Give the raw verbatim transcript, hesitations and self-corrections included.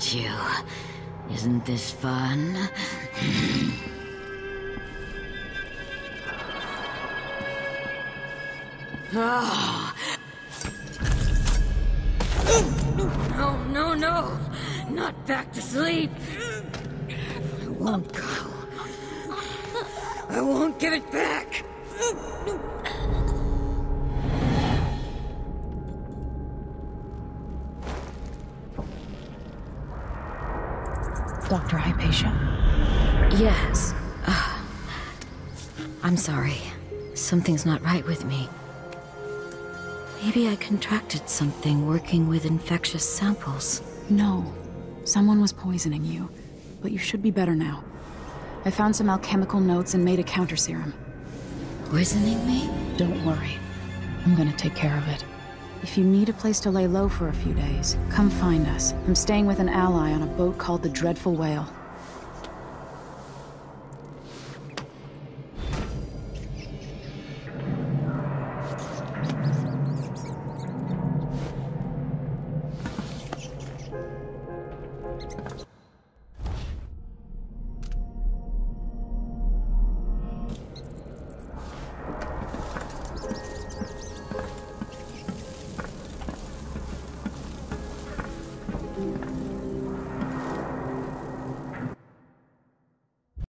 aren't you? Isn't this fun? Oh. No, no, no! Not back to sleep! I won't go. I won't give it back! Doctor Hypatia? Yes. Uh, I'm sorry. Something's not right with me. Maybe I contracted something working with infectious samples. No. Someone was poisoning you. But you should be better now. I found some alchemical notes and made a counter serum. Poisoning me? Don't worry. I'm gonna take care of it. If you need a place to lay low for a few days, come find us. I'm staying with an ally on a boat called the Dreadful Whale.